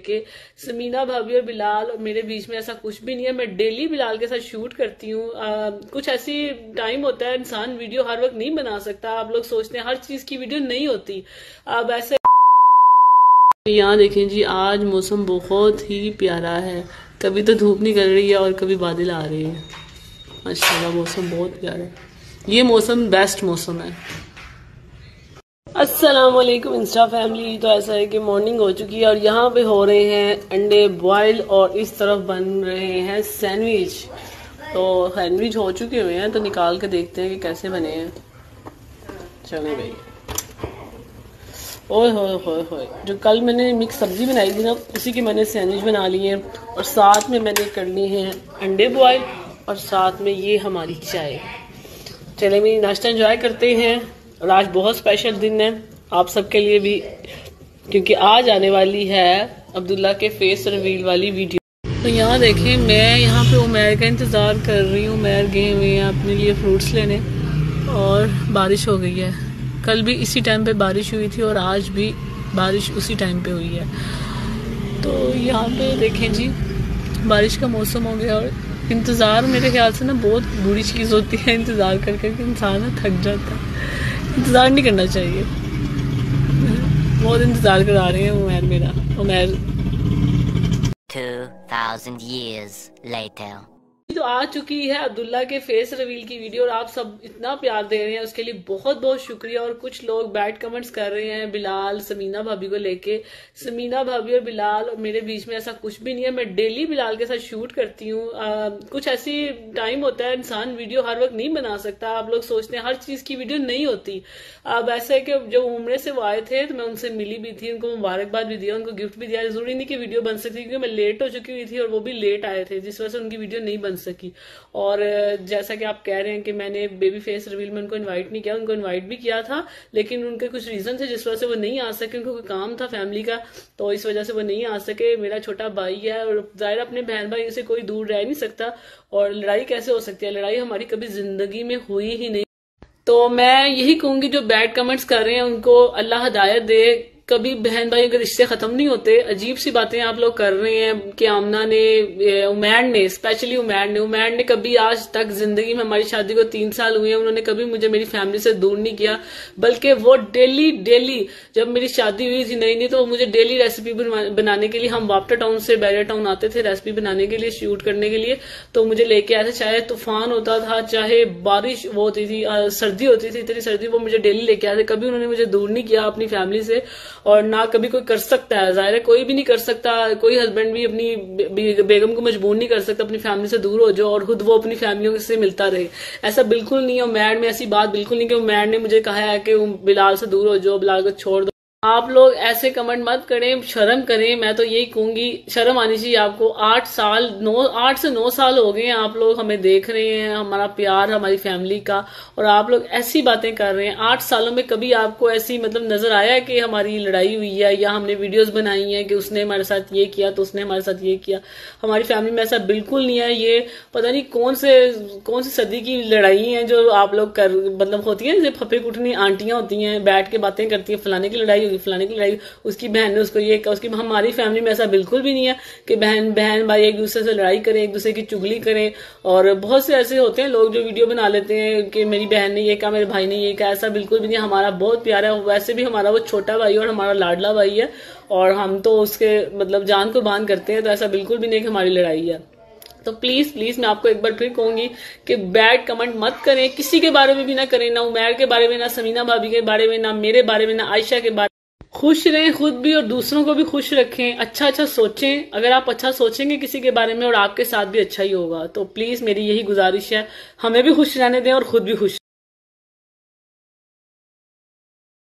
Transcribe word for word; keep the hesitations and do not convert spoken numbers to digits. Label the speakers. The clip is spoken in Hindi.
Speaker 1: लेके समीना भाभी और बिलाल और मेरे बीच में ऐसा कुछ भी नहीं है। मैं डेली बिलाल के साथ शूट करती हूँ। कुछ ऐसी टाइम होता है इंसान वीडियो हर वक्त नहीं बना सकता। आप लोग सोचते हैं हर चीज की वीडियो नहीं होती। अब ऐसे यहाँ देखें जी, आज मौसम बहुत ही प्यारा है। कभी तो धूप निकल रही है और कभी बादल आ रहे हैं। माशाल्लाह मौसम बहुत प्यारा है। ये मौसम बेस्ट मौसम है। अस्सलाम वालेकुम इंस्टा फैमिली। तो ऐसा है कि मॉर्निंग हो चुकी है और यहाँ पे हो रहे हैं अंडे बॉयल और इस तरफ बन रहे हैं सैंडविच। तो सैंडविच हो चुके हुए हैं, तो निकाल के देखते हैं कि कैसे बने हैं। चले भाई। ओए होए होए होए, जो कल मैंने मिक्स सब्जी बनाई थी ना, उसी के मैंने सैंडविच बना लिए हैं और साथ में मैंने कर लिए हैं अंडे बॉयल और साथ में ये हमारी चाय। चले मेरी नाश्ता एंजॉय करते हैं। और आज बहुत स्पेशल दिन है आप सबके लिए भी, क्योंकि आज आने वाली है अब्दुल्ला के फेस रिवील वाली वीडियो। तो यहाँ देखें, मैं यहाँ पे उमैर का इंतज़ार कर रही हूँ। उमैर गए हुए हैं अपने लिए फ्रूट्स लेने और बारिश हो गई है। कल भी इसी टाइम पे बारिश हुई थी और आज भी बारिश उसी टाइम पे हुई है। तो यहाँ पे देखें जी, बारिश का मौसम हो गया और इंतज़ार मेरे ख्याल से ना बहुत बुरी चीज़ होती है। इंतज़ार कर करके इंसान ना थक जाता है। इंतज़ार नहीं करना चाहिए। बहुत इंतज़ार करा रहे हैं उमैर मेरा। Umair
Speaker 2: two thousand years later.
Speaker 1: तो आ चुकी है अब्दुल्ला के फेस रिवील की वीडियो और आप सब इतना प्यार दे रहे हैं, उसके लिए बहुत बहुत शुक्रिया। और कुछ लोग बैड कमेंट्स कर रहे हैं बिलाल समीना भाभी को लेके। समीना भाभी और बिलाल और मेरे बीच में ऐसा कुछ भी नहीं है। मैं डेली बिलाल के साथ शूट करती हूँ। कुछ ऐसी टाइम होता है इंसान वीडियो हर वक्त नहीं बना सकता। आप लोग सोचते हैं हर चीज की वीडियो नहीं होती। अब ऐसा है कि जब उम्र से वो आए थे तो मैं उनसे मिली भी थी, उनको मुबारकबाद भी दिया, उनको गिफ्ट भी दिया। जरूरी नहीं कि वीडियो बन सकती, क्योंकि मैं लेट हो चुकी हुई थी और वो भी लेट आए थे, जिस वजह से उनकी वीडियो नहीं बन सकी। और जैसा कि आप कह रहे हैं कि मैंने बेबी फेस रिवील में उनको इनवाइट नहीं किया, उनको इनवाइट भी किया था, लेकिन उनके कुछ रीजन थे जिस वजह से वो नहीं आ सके। उनको कोई काम था फैमिली का, तो इस वजह से वो नहीं आ सके। मेरा छोटा भाई है और जाहिर अपने बहन भाई से कोई दूर रह नहीं सकता। और लड़ाई कैसे हो सकती है? लड़ाई हमारी कभी जिंदगी में हुई ही नहीं। तो मैं यही कहूंगी जो बैड कमेंट्स कर रहे हैं उनको अल्लाह हिदायत दे। कभी बहन भाई अगर रिश्ते खत्म नहीं होते। अजीब सी बातें आप लोग कर रहे हैं कि आमना ने, उमैर ने, स्पेशली उमैर ने उमैर ने कभी आज तक जिंदगी में, हमारी शादी को तीन साल हुए हैं, उन्होंने कभी मुझे मेरी फैमिली से दूर नहीं किया। बल्कि वो डेली डेली, जब मेरी शादी हुई थी नई नई, तो मुझे डेली रेसिपी बनाने के लिए, हम वापटा टाउन से बैरिया टाउन आते थे रेसिपी बनाने के लिए, शूट करने के लिए, तो मुझे लेके आए थे। चाहे तूफान होता था, चाहे बारिश वो होती थी, सर्दी होती थी, इतनी सर्दी, वो मुझे डेली लेके आए थे। कभी उन्होंने मुझे दूर नहीं किया अपनी फैमिली से, और ना कभी कोई कर सकता है। जाहिर है कोई भी नहीं कर सकता। कोई हस्बैंड भी अपनी बेगम को मजबूर नहीं कर सकता अपनी फैमिली से दूर हो जाओ और खुद वो अपनी फैमिलियों से मिलता रहे। ऐसा बिल्कुल नहीं है। उमैर में ऐसी बात बिल्कुल नहीं कि उमैर ने मुझे कहा है कि बिलाल से दूर हो जाओ, बिलाल को छोड़ दो। आप लोग ऐसे कमेंट मत करें, शर्म करें। मैं तो यही कहूंगी, शर्म आनी चाहिए आपको। आठ साल नौ आठ से नौ साल हो गए हैं आप लोग हमें देख रहे हैं, हमारा प्यार हमारी फैमिली का, और आप लोग ऐसी बातें कर रहे हैं। आठ सालों में कभी आपको ऐसी मतलब नजर आया है कि हमारी लड़ाई हुई है या हमने वीडियोस बनाई है कि उसने हमारे साथ ये किया तो उसने हमारे साथ ये किया? हमारी फैमिली में ऐसा बिल्कुल नहीं है। ये पता नहीं कौन से कौन सी सदी की लड़ाई है जो आप लोग कर मतलब होती है, जैसे फपे कुटनी आंटियां होती हैं, बैठ के बातें करती है, फलाने की लड़ाई, फलाने की लड़ाई, उसकी बहन ने उसको ये कहा, उसकी। हमारी फैमिली में ऐसा बिल्कुल भी नहीं है कि बहन बहन भाई एक दूसरे से लड़ाई करें, एक दूसरे की चुगली करें। और बहुत से ऐसे होते हैं लोग जो वीडियो बना लेते हैं कि मेरी बहन ने ये कहा, मेरे भाई ने ये कहा। ऐसा बिल्कुल भी नहीं। हमारा बहुत प्यारा है। वैसे भी हमारा वो छोटा भाई और हमारा लाडला भाई है और हम तो उसके मतलब जान कुर्बान करते हैं। तो ऐसा बिल्कुल भी नहीं कि हमारी लड़ाई है। तो प्लीज प्लीज मैं आपको एक बार फिर कहूंगी कि बैड कमेंट मत करें, किसी के बारे में भी ना करें, ना उमैर के बारे में, ना समीना भाभी के बारे में, ना मेरे बारे में, ना आयशा के बारे में। खुश रहें खुद भी और दूसरों को भी खुश रखें। अच्छा अच्छा सोचें। अगर आप अच्छा सोचेंगे किसी के बारे में और आपके साथ भी अच्छा ही होगा। तो प्लीज मेरी यही गुजारिश है, हमें भी खुश रहने दें और खुद भी खुश।